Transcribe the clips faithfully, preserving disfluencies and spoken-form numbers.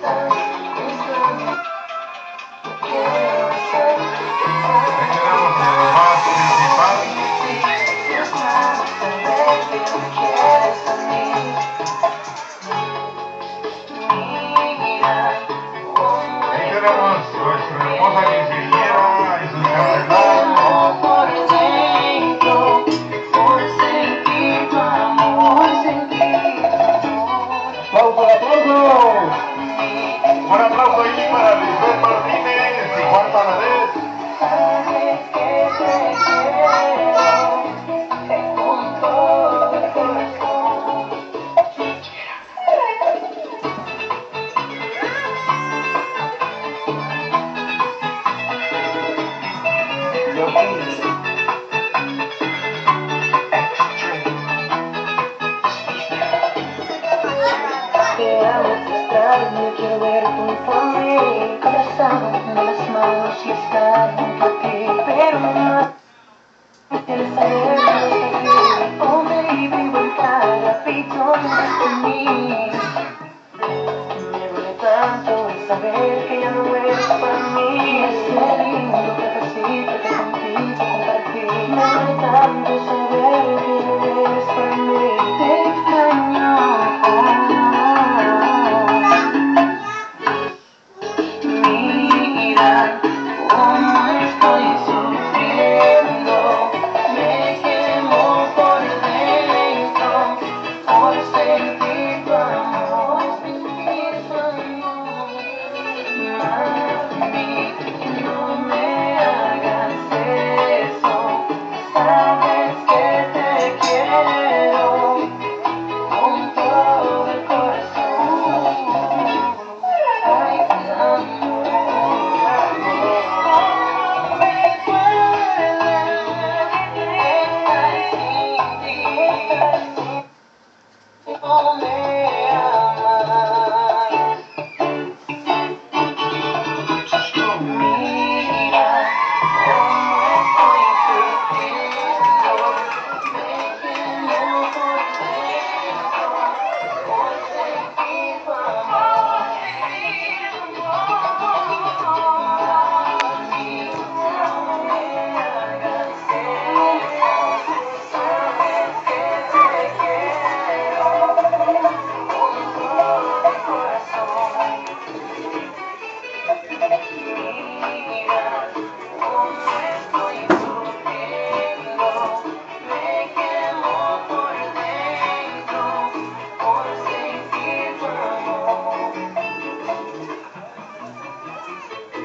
Un aplauso ahí para Lizbeth Martinez y Juan Paladez. Yo quiero ver junto a mí, abrazado de las manos y estar junto a ti, pero no quieres saber que no estás aquí. Oh baby, ven cada pito de mí. Me duele tanto el saber que ya no eres para mí. Ese lindo pedacito que contigo compartí. Me duele tanto saber que ya no eres para mí. Te extraño.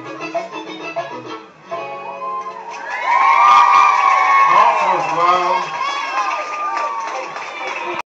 Well,